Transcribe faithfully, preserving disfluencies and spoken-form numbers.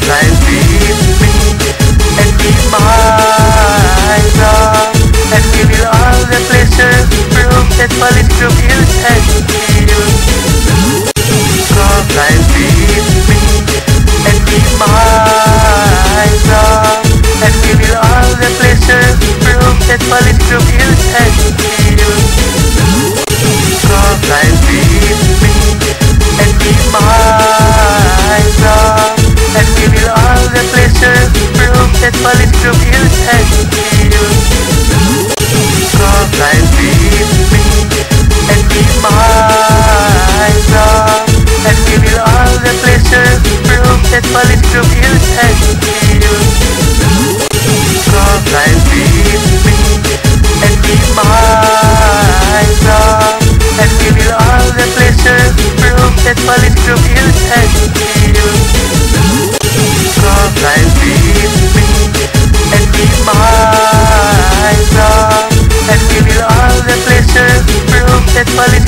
Comply with me and be my love, and we will all the pleasure prove that politic group is and will. Comply with me and be my love, and we will all the pleasure prove that politic group is and will. Comply with me and be my love, and we will all the pleasure prove that politic group is and will. Comply with me and be my love, and we will all the pleasure prove that politic group is and will. Comply with me and be my love, and we will all the pleasure prove that politic group is and will. Comply with me and be my love, and we will all the pleasure prove that politic